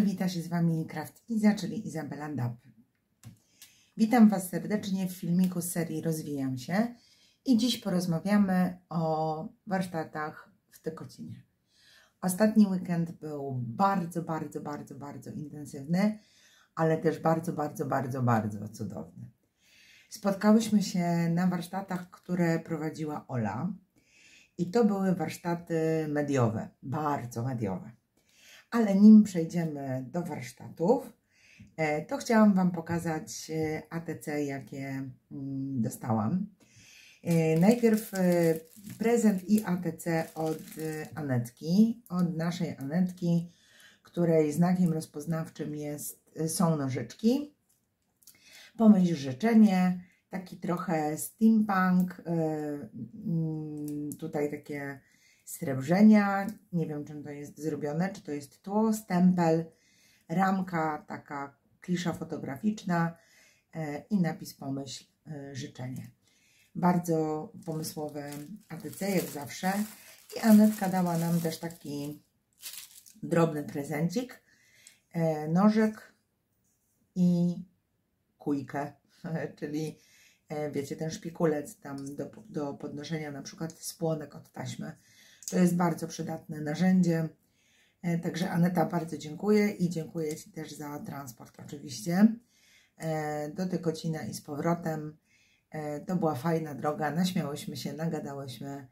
dobry, wita się z Wami Craft Iza, czyli Izabela Dab. Witam Was serdecznie w filmiku z serii Rozwijam się i dziś porozmawiamy o warsztatach w Tykocinie. Ostatni weekend był bardzo intensywny, ale też bardzo cudowny. Spotkałyśmy się na warsztatach, które prowadziła Ola i to były warsztaty mediowe, bardzo mediowe. Ale nim przejdziemy do warsztatów, to chciałam Wam pokazać ATC, jakie dostałam. Najpierw prezent i ATC od Anetki, od naszej Anetki, której znakiem rozpoznawczym są nożyczki. Pomyśl życzenie, taki trochę steampunk, tutaj takie srebrzenia, nie wiem czym to jest zrobione, czy to jest tło, stempel, ramka, taka klisza fotograficzna i napis pomyśl życzenie. Bardzo pomysłowe ATC jak zawsze i Anetka dała nam też taki drobny prezencik, nożyk i kujkę, czyli wiecie, ten szpikulec tam do podnoszenia na przykład spłonek od taśmy. To jest bardzo przydatne narzędzie. Także Aneta, bardzo dziękuję i dziękuję Ci też za transport oczywiście do Tykocina i z powrotem. To była fajna droga, naśmiałyśmy się, nagadałyśmy.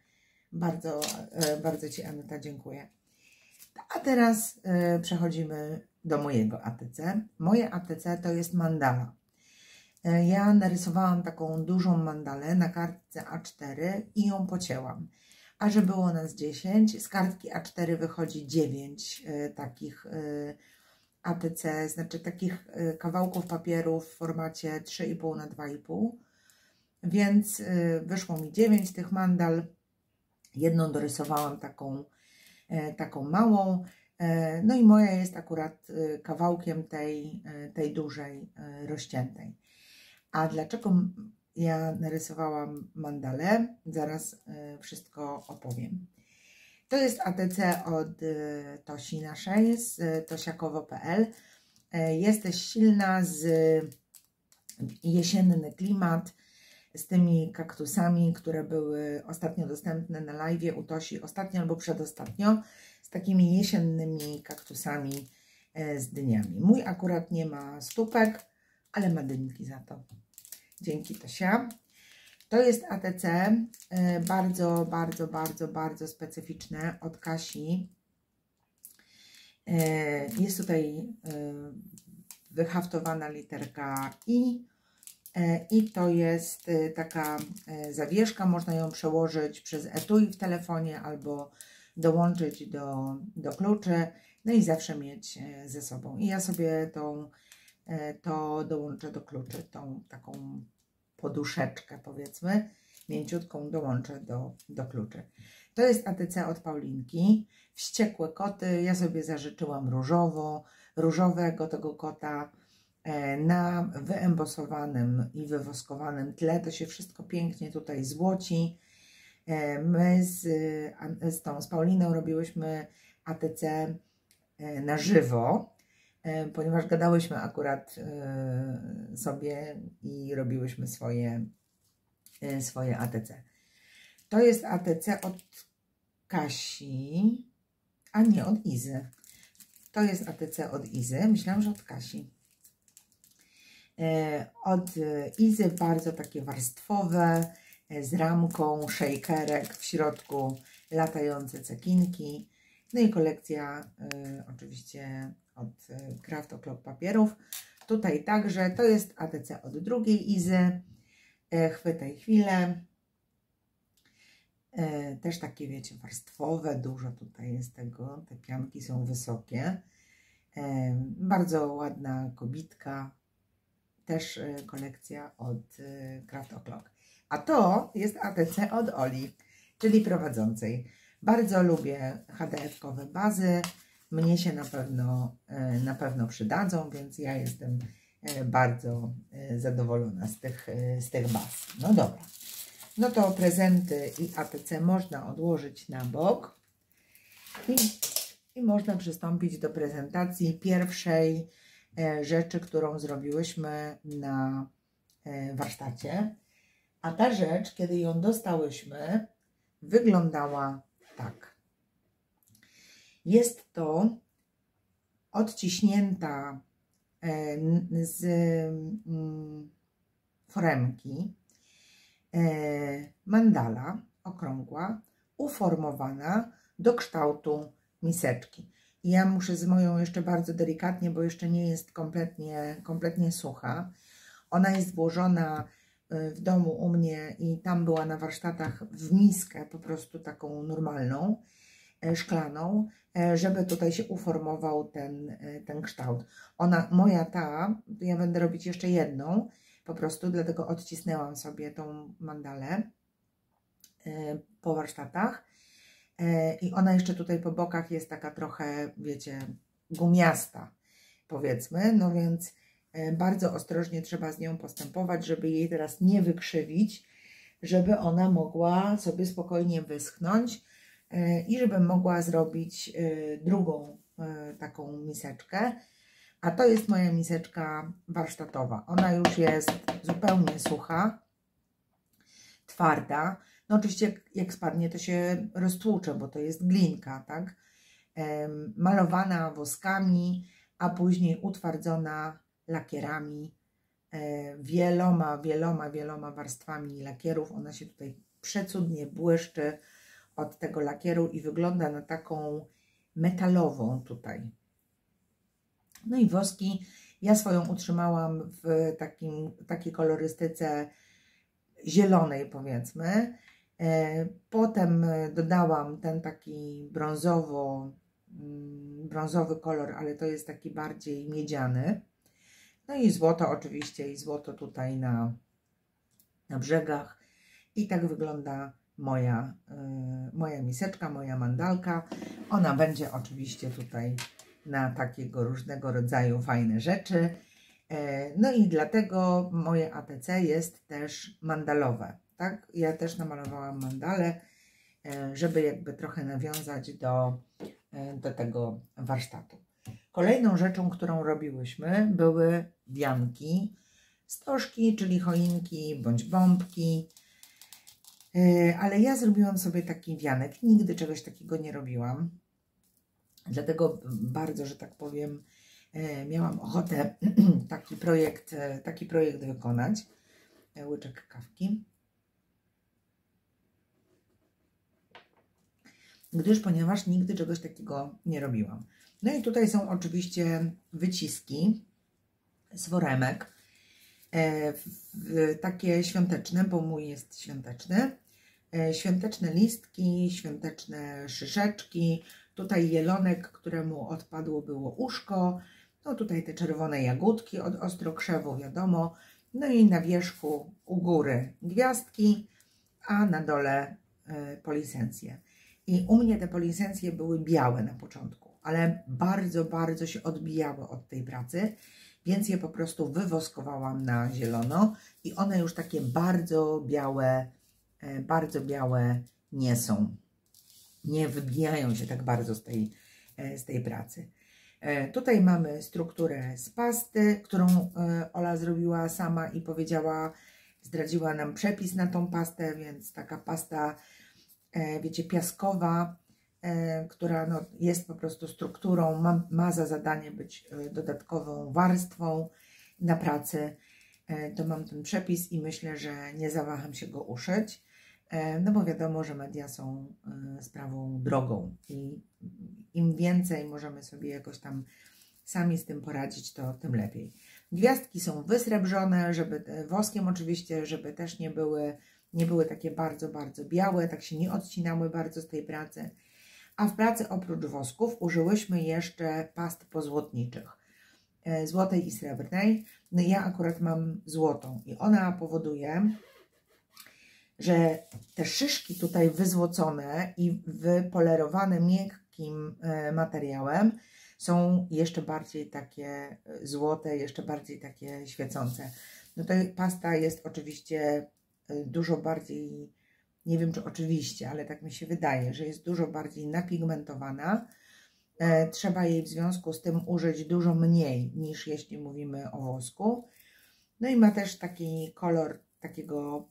Bardzo Ci, Aneta, dziękuję. A teraz przechodzimy do mojego ATC. Moje ATC to jest mandala. Ja narysowałam taką dużą mandalę na kartce A4 i ją pocięłam. A że było nas 10, z kartki A4 wychodzi 9 takich ATC, znaczy takich kawałków papieru w formacie 3,5 na 2,5. Więc wyszło mi 9 tych mandal. Jedną dorysowałam taką małą. No i moja jest akurat kawałkiem tej dużej, rozciętej. A dlaczego ja narysowałam mandalę? Zaraz wszystko opowiem. To jest ATC od Tosi naszej, z tosiakowo.pl. Jesteś silna, z jesienny klimat, z tymi kaktusami, które były ostatnio dostępne na live u Tosi, ostatnio albo przedostatnio, z takimi jesiennymi kaktusami z dyniami. Mój akurat nie ma stópek, ale ma dynki za to. Dzięki, Tosia. To jest ATC bardzo specyficzne od Kasi. Jest tutaj wyhaftowana literka I to jest taka zawieszka. Można ją przełożyć przez etui w telefonie albo dołączyć do kluczy. No i zawsze mieć ze sobą. I ja sobie to dołączę do kluczy, tą taką poduszeczkę, powiedzmy, mięciutką dołączę do kluczy. To jest ATC od Paulinki. Wściekłe koty. Ja sobie zażyczyłam różowego tego kota na wyembosowanym i wywoskowanym tle. To się wszystko pięknie tutaj złoci. My z Pauliną robiłyśmy ATC na żywo, ponieważ gadałyśmy akurat sobie i robiłyśmy swoje ATC. To jest ATC od Kasi, a nie od Izy. To jest ATC od Izy. Myślałam, że od Kasi. Od Izy bardzo takie warstwowe, z ramką, shakerek, w środku latające cekinki. No i kolekcja oczywiście od Craft O'Clock papierów. Tutaj także to jest ATC od drugiej Izy. Chwytaj chwilę. Też takie, wiecie, warstwowe, dużo tutaj jest tego. Te pianki są wysokie. Bardzo ładna kobitka. Też kolekcja od Craft O'Clock. A to jest ATC od Oli, czyli prowadzącej. Bardzo lubię HDF-kowe bazy. Mnie się na pewno przydadzą, więc ja jestem bardzo zadowolona z tych baz. No dobra. No to prezenty i ATC można odłożyć na bok. I i można przystąpić do prezentacji pierwszej rzeczy, którą zrobiłyśmy na warsztacie. A ta rzecz, kiedy ją dostałyśmy, wyglądała tak. Jest to odciśnięta z foremki mandala okrągła, uformowana do kształtu miseczki. I ja muszę z moją jeszcze bardzo delikatnie, bo jeszcze nie jest kompletnie sucha. Ona jest włożona w domu u mnie i tam była na warsztatach w miskę, po prostu taką normalną, szklaną, żeby tutaj się uformował ten kształt. Ja będę robić jeszcze jedną, po prostu dlatego odcisnęłam sobie tą mandalę po warsztatach i ona jeszcze tutaj po bokach jest taka trochę, wiecie, gumiasta, powiedzmy, no więc bardzo ostrożnie trzeba z nią postępować, żeby jej teraz nie wykrzywić, żeby ona mogła sobie spokojnie wyschnąć i żebym mogła zrobić drugą taką miseczkę. A to jest moja miseczka warsztatowa. Ona już jest zupełnie sucha, twarda. No oczywiście jak spadnie, to się roztłucze, bo to jest glinka, tak? Malowana woskami, a później utwardzona lakierami, wieloma warstwami lakierów. Ona się tutaj przecudnie błyszczy od tego lakieru i wygląda na taką metalową tutaj. No i woski ja swoją utrzymałam w takiej kolorystyce zielonej, powiedzmy. Potem dodałam ten taki brązowy kolor, ale to jest taki bardziej miedziany. No i złoto oczywiście, i złoto tutaj na brzegach. I tak wygląda moja miseczka, moja mandalka. Ona będzie oczywiście tutaj na takiego różnego rodzaju fajne rzeczy. No i dlatego moje ATC jest też mandalowe, tak? Ja też namalowałam mandale, żeby jakby trochę nawiązać do tego warsztatu. Kolejną rzeczą, którą robiłyśmy, były wianki, stożki, czyli choinki bądź bombki. Ale ja zrobiłam sobie taki wianek. Nigdy czegoś takiego nie robiłam. Dlatego bardzo, że tak powiem, miałam ochotę taki projekt wykonać. Łyczek kawki. Ponieważ nigdy czegoś takiego nie robiłam. No i tutaj są oczywiście wyciski z foremek. Takie świąteczne, bo mój jest świąteczny. Świąteczne listki, świąteczne szyszeczki. Tutaj jelonek, któremu odpadło było uszko. No tutaj te czerwone jagódki od ostrokrzewu, wiadomo. No i na wierzchu u góry gwiazdki, a na dole polisencje. I u mnie te polisencje były białe na początku, ale bardzo się odbijały od tej pracy, więc je po prostu wywoskowałam na zielono i one już takie bardzo białe nie są. Nie wybijają się tak bardzo z tej pracy. Tutaj mamy strukturę z pasty, którą Ola zrobiła sama i zdradziła nam przepis na tą pastę, więc taka pasta, wiecie, piaskowa, która no, jest po prostu strukturą, ma za zadanie być dodatkową warstwą na pracy. To mam ten przepis i myślę, że nie zawaham się go uszyć, no bo wiadomo, że media są sprawą drogą i im więcej możemy sobie jakoś tam sami z tym poradzić, to tym lepiej. Gwiazdki są wysrebrzone, woskiem oczywiście, żeby też nie były takie bardzo białe, tak się nie odcinały bardzo z tej pracy. A w pracy oprócz wosków użyłyśmy jeszcze past pozłotniczych, złotej i srebrnej. No ja akurat mam złotą i ona powoduje, że te szyszki tutaj wyzłocone i wypolerowane miękkim materiałem są jeszcze bardziej takie złote, jeszcze bardziej takie świecące. No to pasta jest oczywiście dużo bardziej, nie wiem czy oczywiście, ale tak mi się wydaje, że jest dużo bardziej napigmentowana Trzeba jej w związku z tym użyć dużo mniej niż jeśli mówimy o wosku. No i ma też taki kolor takiego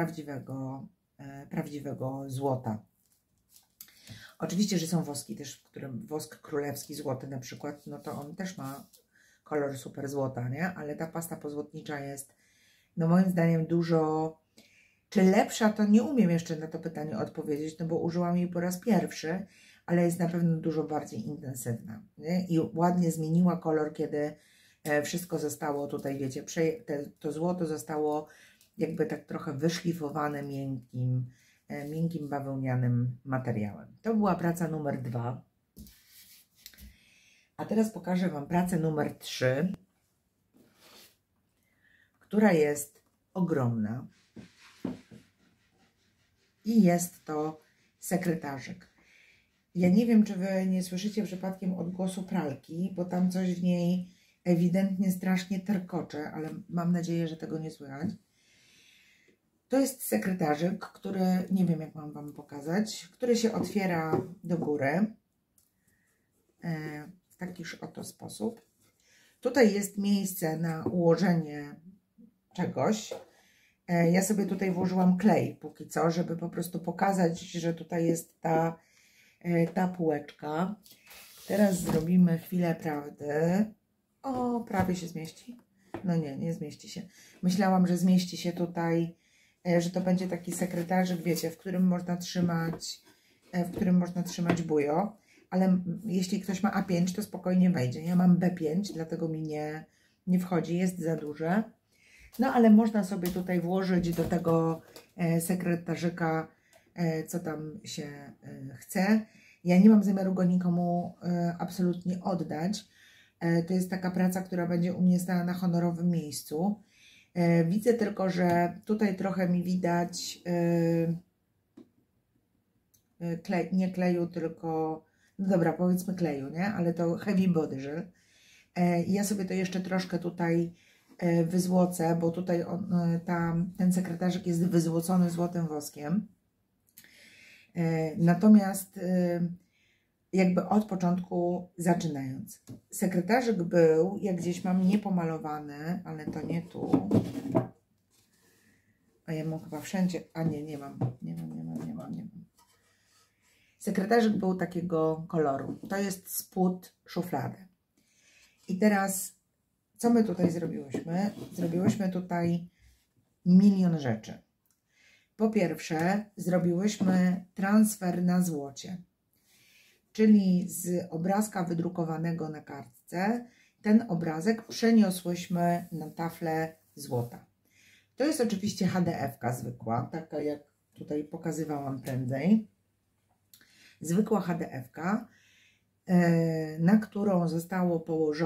prawdziwego złota. Oczywiście, że są woski też, w którym wosk królewski złoty na przykład, no to on też ma kolor super złota, nie? Ale ta pasta pozłotnicza jest, no moim zdaniem dużo, czy lepsza, to nie umiem jeszcze na to pytanie odpowiedzieć, no bo użyłam jej po raz pierwszy, ale jest na pewno dużo bardziej intensywna, nie? I ładnie zmieniła kolor, kiedy wszystko zostało tutaj, wiecie, to złoto zostało jakby tak trochę wyszlifowane miękkim bawełnianym materiałem. To była praca numer 2. A teraz pokażę Wam pracę numer 3, która jest ogromna. I jest to sekretarzyk. Ja nie wiem, czy Wy nie słyszycie przypadkiem odgłosu pralki, bo tam coś w niej ewidentnie strasznie terkocze, ale mam nadzieję, że tego nie słychać. To jest sekretarzyk, który, nie wiem jak mam Wam pokazać, który się otwiera do góry w takiż oto sposób. Tutaj jest miejsce na ułożenie czegoś. Ja sobie tutaj włożyłam klej póki co, żeby po prostu pokazać, że tutaj jest ta półeczka. Teraz zrobimy chwilę prawdy. O, prawie się zmieści. No nie, nie zmieści się. Myślałam, że zmieści się tutaj, że to będzie taki sekretarzyk, wiecie, w którym można trzymać bujo, ale jeśli ktoś ma A5, to spokojnie wejdzie. Ja mam B5, dlatego mi nie wchodzi, jest za duże. No ale można sobie tutaj włożyć do tego sekretarzyka, co tam się chce. Ja nie mam zamiaru go nikomu absolutnie oddać. To jest taka praca, która będzie u mnie stała na honorowym miejscu. Widzę tylko, że tutaj trochę mi widać nie kleju, tylko, no dobra, powiedzmy kleju, nie? Ale to heavy body gel. Ja sobie to jeszcze troszkę tutaj wyzłocę, bo tutaj ten sekretarzyk jest wyzłocony złotym woskiem. Natomiast jakby od początku zaczynając. Sekretarzyk był, jak gdzieś mam niepomalowany, ale to nie tu. A ja mam chyba wszędzie, a nie mam. Sekretarzyk był takiego koloru. To jest spód szuflady. I teraz, co my tutaj zrobiłyśmy? Zrobiłyśmy tutaj milion rzeczy. Po pierwsze, zrobiłyśmy transfer na złocie. Czyli z obrazka wydrukowanego na kartce, ten obrazek przeniosłyśmy na taflę złota. To jest oczywiście HDF-ka zwykła, taka jak tutaj pokazywałam prędzej. Zwykła HDF-ka, na którą zostało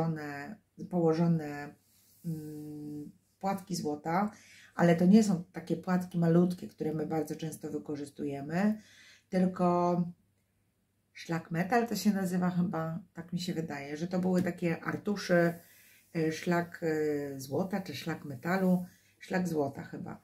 położone płatki złota, ale to nie są takie płatki malutkie, które my bardzo często wykorzystujemy, tylko szlak metal to się nazywa chyba, tak mi się wydaje, że to były takie artuszy, szlak złota czy szlak metalu, szlak złota chyba.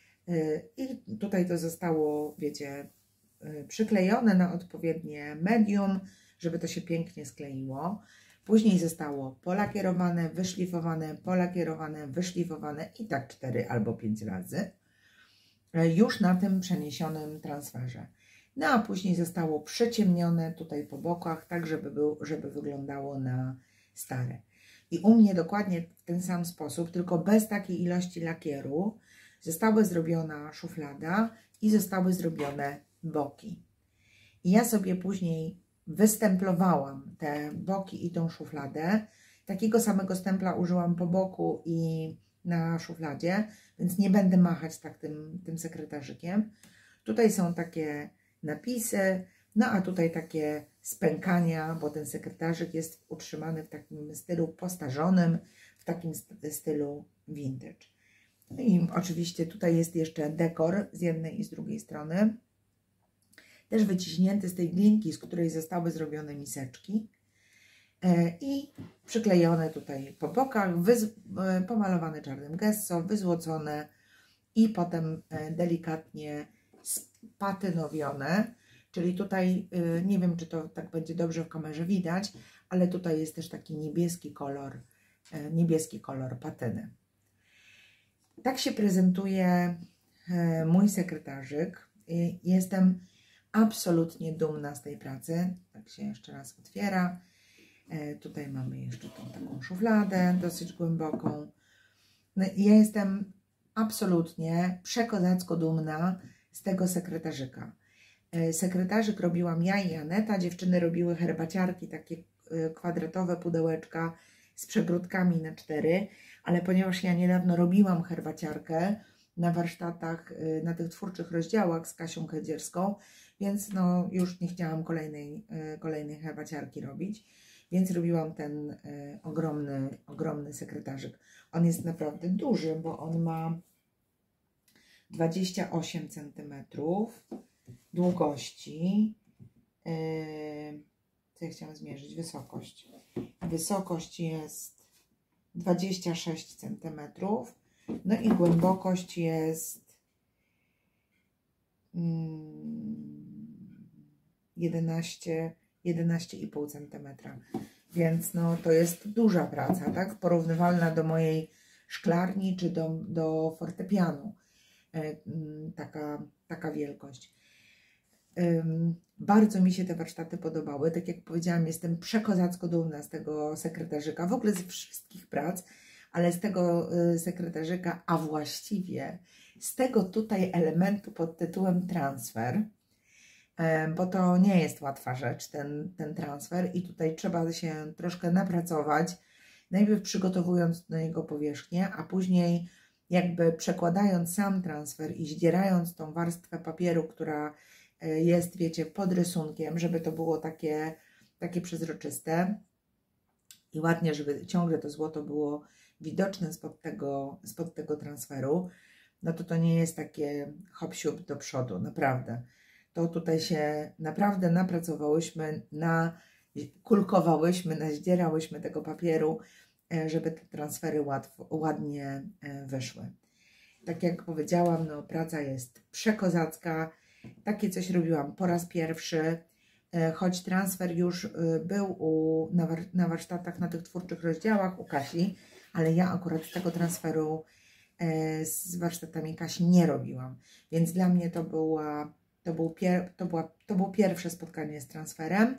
I tutaj to zostało, wiecie, przyklejone na odpowiednie medium, żeby to się pięknie skleiło. Później zostało polakierowane, wyszlifowane, polakierowane, wyszlifowane i tak 4 albo 5 razy. Już na tym przeniesionym transferze. No a później zostało przyciemnione tutaj po bokach, tak żeby wyglądało na stare. I u mnie dokładnie w ten sam sposób, tylko bez takiej ilości lakieru, została zrobiona szuflada i zostały zrobione boki. I ja sobie później wystemplowałam te boki i tą szufladę. Takiego samego stempla użyłam po boku i na szufladzie, więc nie będę machać tak tym sekretarzykiem. Tutaj są takie napisy, no a tutaj takie spękania, bo ten sekretarzyk jest utrzymany w takim stylu postarzonym, w takim stylu vintage. No i oczywiście tutaj jest jeszcze dekor z jednej i z drugiej strony. Też wyciśnięty z tej glinki, z której zostały zrobione miseczki i przyklejone tutaj po bokach, pomalowane czarnym gesso, wyzłocone i potem delikatnie spatynowione. Czyli tutaj, nie wiem, czy to tak będzie dobrze w kamerze widać, ale tutaj jest też taki niebieski kolor patyny. Tak się prezentuje mój sekretarzyk. Jestem absolutnie dumna z tej pracy. Tak się jeszcze raz otwiera. Tutaj mamy jeszcze tą taką szufladę dosyć głęboką. No, ja jestem absolutnie przekozacko dumna z tego sekretarzyka. Sekretarzyk robiłam ja i Aneta. Dziewczyny robiły herbaciarki, takie kwadratowe pudełeczka z przegródkami na 4, ale ponieważ ja niedawno robiłam herbaciarkę na warsztatach, na tych twórczych rozdziałach z Kasią Kedzierską, więc no już nie chciałam kolejnej herbaciarki robić, więc robiłam ten ogromny sekretarzyk. On jest naprawdę duży, bo on ma 28 cm długości. Co ja chciałam zmierzyć? Wysokość. Wysokość jest 26 cm. No i głębokość jest 11,5 cm. Więc no, to jest duża praca, tak? Porównywalna do mojej szklarni czy do fortepianu. Taka wielkość. Bardzo mi się te warsztaty podobały. Tak jak powiedziałam, jestem przekozacko dumna z tego sekretarzyka, w ogóle z wszystkich prac, ale z tego sekretarzyka, a właściwie z tego tutaj elementu pod tytułem transfer, bo to nie jest łatwa rzecz, ten transfer, i tutaj trzeba się troszkę napracować, najpierw przygotowując do niego powierzchnię, a później jakby przekładając sam transfer i zdzierając tą warstwę papieru, która jest, wiecie, pod rysunkiem, żeby to było takie przezroczyste i ładnie, żeby ciągle to złoto było widoczne spod tego transferu, no to nie jest takie hop-siup do przodu, naprawdę. To tutaj się naprawdę napracowałyśmy, kulkowałyśmy, nazdzierałyśmy tego papieru, żeby te transfery ładnie wyszły. Tak jak powiedziałam, no praca jest przekozacka. Takie coś robiłam po raz pierwszy, choć transfer już był na warsztatach, na tych twórczych rozdziałach u Kasi, ale ja akurat tego transferu z warsztatami Kasi nie robiłam. Więc dla mnie to było pierwsze spotkanie z transferem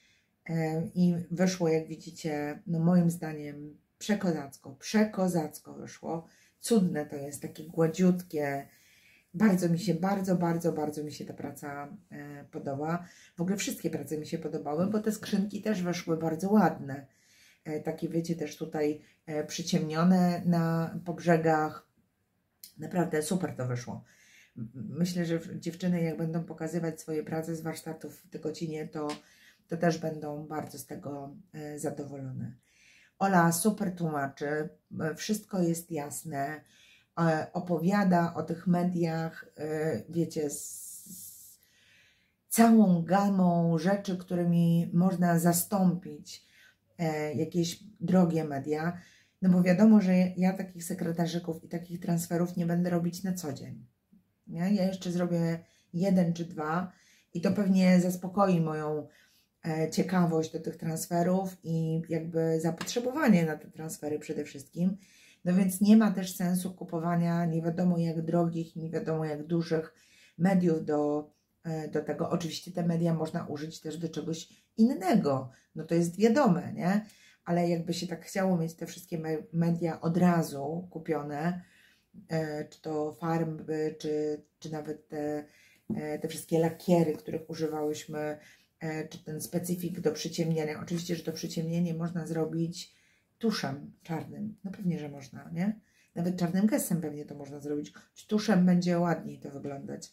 i wyszło, jak widzicie, no moim zdaniem przekozacko wyszło. Cudne to jest, takie gładziutkie. Bardzo mi się, bardzo mi się ta praca podoba. W ogóle wszystkie prace mi się podobały, bo te skrzynki też wyszły bardzo ładne. Takie, wiecie, też tutaj przyciemnione po brzegach. Naprawdę super to wyszło. Myślę, że dziewczyny, jak będą pokazywać swoje prace z warsztatów w Tykocinie, to też będą bardzo z tego zadowolone. Ola super tłumaczy, wszystko jest jasne, opowiada o tych mediach, wiecie, z całą gamą rzeczy, którymi można zastąpić jakieś drogie media, no bo wiadomo, że ja takich sekretarzyków i takich transferów nie będę robić na co dzień. Nie? Ja jeszcze zrobię 1 czy 2 i to pewnie zaspokoi moją ciekawość do tych transferów i jakby zapotrzebowanie na te transfery przede wszystkim. No więc nie ma też sensu kupowania nie wiadomo jak drogich, nie wiadomo jak dużych mediów do tego. Oczywiście te media można użyć też do czegoś innego, no to jest wiadome, nie? Ale jakby się tak chciało mieć te wszystkie media od razu kupione, czy to farby, czy nawet te wszystkie lakiery, których używałyśmy, czy ten specyfik do przyciemnienia. Oczywiście, że to przyciemnienie można zrobić tuszem czarnym. No pewnie, że można, nie? Nawet czarnym gesem pewnie to można zrobić. Tuszem będzie ładniej to wyglądać.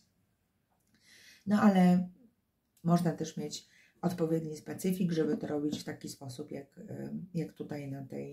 No ale można też mieć odpowiedni specyfik, żeby to robić w taki sposób, jak tutaj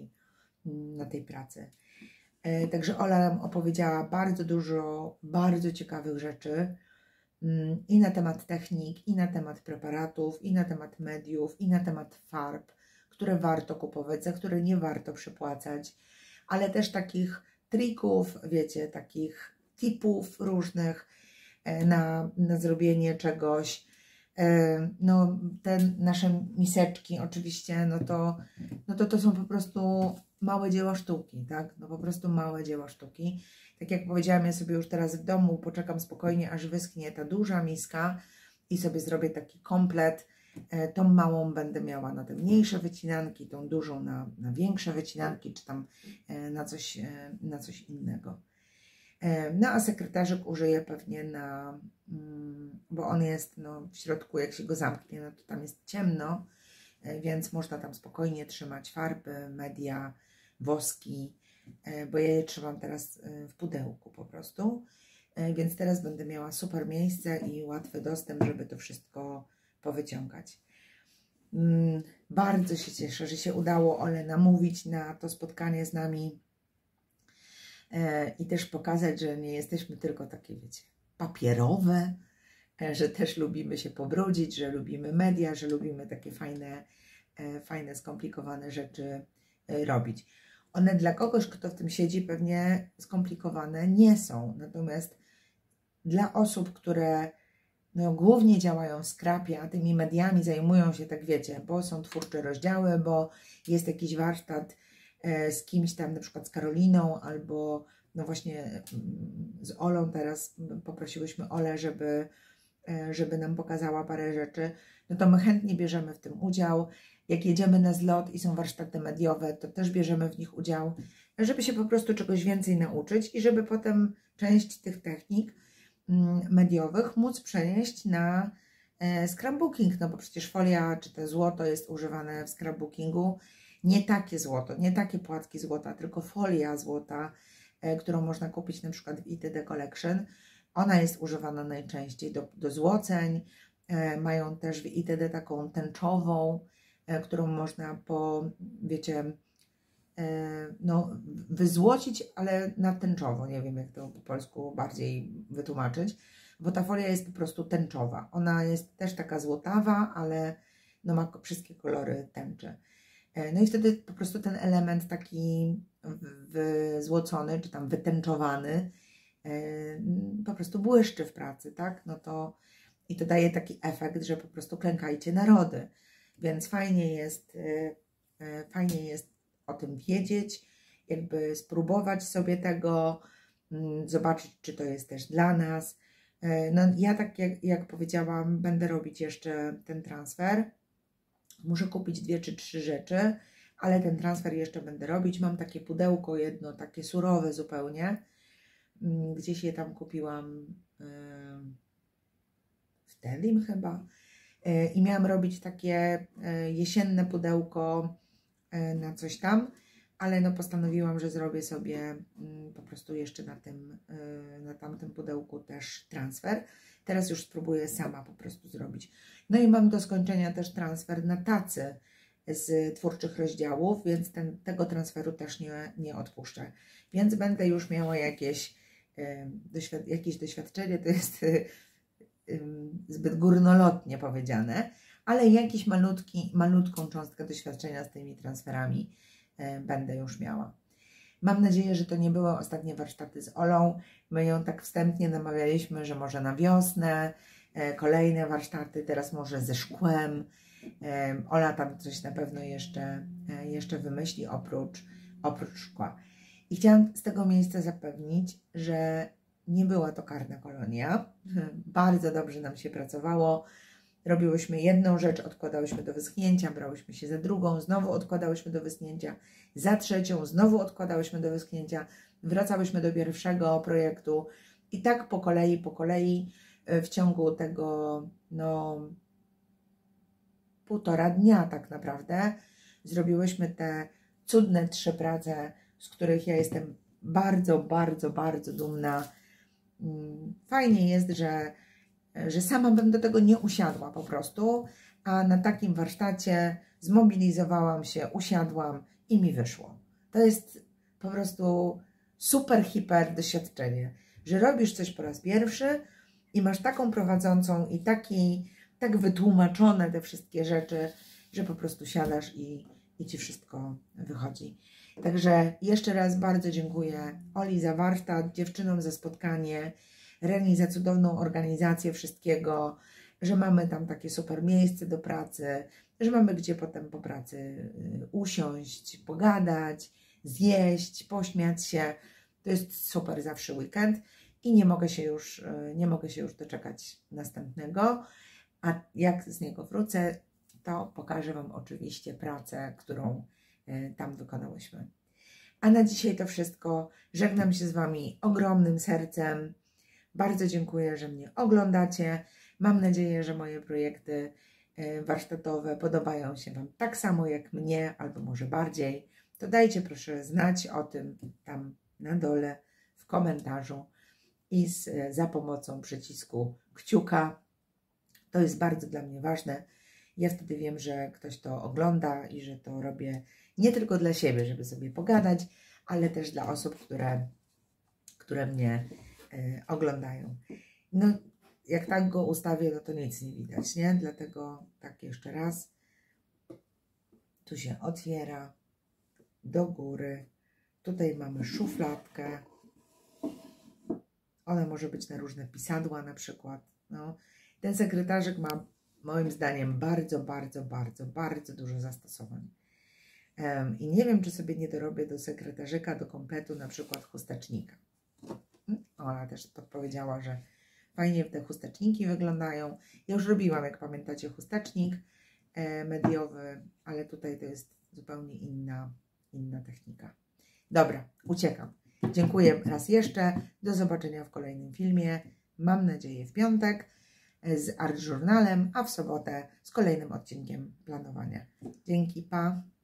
na tej pracy. Także Ola nam opowiedziała bardzo dużo, bardzo ciekawych rzeczy i na temat technik, i na temat preparatów, i na temat mediów, i na temat farb, które warto kupować, za które nie warto przypłacać, ale też takich trików, wiecie, takich tipów różnych na zrobienie czegoś. No, te nasze miseczki oczywiście, to są po prostu małe dzieła sztuki, tak? No po prostu małe dzieła sztuki. Tak jak powiedziałam, ja sobie już teraz w domu poczekam spokojnie, aż wyschnie ta duża miska i sobie zrobię taki komplet. Tą małą będę miała na te mniejsze wycinanki, tą dużą na większe wycinanki, czy tam na coś innego. No a sekretarzyk użyję pewnie bo on jest w środku, jak się go zamknie, no to tam jest ciemno, więc można tam spokojnie trzymać farby, media, woski, bo ja je trzymam teraz w pudełku po prostu, więc teraz będę miała super miejsce i łatwy dostęp, żeby to wszystko powyciągać. Bardzo się cieszę, że się udało Ole namówić na to spotkanie z nami i też pokazać, że nie jesteśmy tylko takie, wiecie, papierowe, że też lubimy się pobrudzić, że lubimy media, że lubimy takie fajne, skomplikowane rzeczy robić. One dla kogoś, kto w tym siedzi, pewnie skomplikowane nie są. Natomiast dla osób, które głównie działają w Scrapie, a tymi mediami zajmują się, tak wiecie, bo są twórcze rozdziały, bo jest jakiś warsztat z kimś tam, na przykład z Karoliną, albo właśnie z Olą teraz poprosiłyśmy Olę, żeby nam pokazała parę rzeczy, no to my chętnie bierzemy w tym udział. Jak jedziemy na zlot i są warsztaty mediowe, to też bierzemy w nich udział, żeby się po prostu czegoś więcej nauczyć i żeby potem część tych technik mediowych móc przenieść na scrapbooking, no bo przecież folia czy to złoto jest używane w scrapbookingu. Nie takie złoto, nie takie płatki złota, tylko folia złota, którą można kupić na przykład w ITD Collection. Ona jest używana najczęściej do złoceń. Mają też w ITD taką tęczową, którą można wiecie, wyzłocić, ale na tęczowo. Nie wiem, jak to po polsku bardziej wytłumaczyć, bo ta folia jest po prostu tęczowa. Ona jest też taka złotawa, ale ma wszystkie kolory tęczy. No i wtedy po prostu ten element taki wyzłocony, czy tam wytęczowany po prostu błyszczy w pracy, tak? I to daje taki efekt, że po prostu klękajcie narody. Więc fajnie jest o tym wiedzieć, jakby spróbować sobie tego, zobaczyć, czy to jest też dla nas. Ja tak jak powiedziałam, będę robić jeszcze ten transfer. Muszę kupić 2 czy 3 rzeczy, ale ten transfer jeszcze będę robić. Mam takie pudełko jedno, takie surowe zupełnie. Gdzieś je tam kupiłam w Telim chyba. I miałam robić takie jesienne pudełko na coś tam, ale postanowiłam, że zrobię sobie po prostu jeszcze na tamtym pudełku też transfer. Teraz już spróbuję sama po prostu zrobić. No i mam do skończenia też transfer na tacy z twórczych rozdziałów, więc tego transferu też nie odpuszczę. Więc będę już miała jakieś doświadczenie, to jest zbyt górnolotnie powiedziane, ale jakiś malutką cząstkę doświadczenia z tymi transferami będę już miała. Mam nadzieję, że to nie były ostatnie warsztaty z Olą. My ją tak wstępnie namawialiśmy, że może na wiosnę, kolejne warsztaty, teraz może ze szkłem. Ola tam coś na pewno jeszcze wymyśli oprócz szkła. I chciałam z tego miejsca zapewnić, że nie była to karna kolonia. Bardzo dobrze nam się pracowało. Robiłyśmy jedną rzecz, odkładałyśmy do wyschnięcia, brałyśmy się za drugą, znowu odkładałyśmy do wyschnięcia, za trzecią, znowu odkładałyśmy do wyschnięcia, wracałyśmy do pierwszego projektu i tak po kolei w ciągu tego 1,5 dnia tak naprawdę zrobiłyśmy te cudne 3 prace, z których ja jestem bardzo, bardzo, bardzo dumna. Fajnie jest, że sama bym do tego nie usiadła po prostu, a na takim warsztacie zmobilizowałam się, usiadłam i mi wyszło. To jest po prostu super, hiper doświadczenie, że robisz coś po raz pierwszy i masz taką prowadzącą i tak wytłumaczone te wszystkie rzeczy, że po prostu siadasz i Ci wszystko wychodzi. Także jeszcze raz bardzo dziękuję Oli za warsztat, dziewczynom za spotkanie, Reni za cudowną organizację wszystkiego. że mamy tam takie super miejsce do pracy, że mamy gdzie potem po pracy usiąść, pogadać, zjeść, pośmiać się. To jest super zawsze weekend i nie mogę się już doczekać następnego. A jak z niego wrócę, to pokażę Wam oczywiście pracę, którą tam wykonałyśmy. A na dzisiaj to wszystko. Żegnam się z Wami ogromnym sercem. Bardzo dziękuję, że mnie oglądacie. Mam nadzieję, że moje projekty warsztatowe podobają się Wam tak samo jak mnie, albo może bardziej. To dajcie proszę znać o tym tam na dole w komentarzu i za pomocą przycisku kciuka. To jest bardzo dla mnie ważne. Ja wtedy wiem, że ktoś to ogląda i że to robię nie tylko dla siebie, żeby sobie pogadać, ale też dla osób, które mnie oglądają. No, jak tak go ustawię, no to nic nie widać, nie? Dlatego tak jeszcze raz. Tu się otwiera do góry. Tutaj mamy szufladkę. Ona może być na różne pisadła na przykład. No. Ten sekretarzyk ma moim zdaniem bardzo dużo zastosowań. I nie wiem, czy sobie nie dorobię do sekretarzyka, do kompletu na przykład chustecznika. Ona też podpowiedziała, że fajnie te chusteczniki wyglądają. Ja już robiłam, jak pamiętacie, chustecznik mediowy, ale tutaj to jest zupełnie inna technika. Dobra, uciekam. Dziękuję raz jeszcze. Do zobaczenia w kolejnym filmie. Mam nadzieję w piątek z Art Journalem, a w sobotę z kolejnym odcinkiem planowania. Dzięki, pa!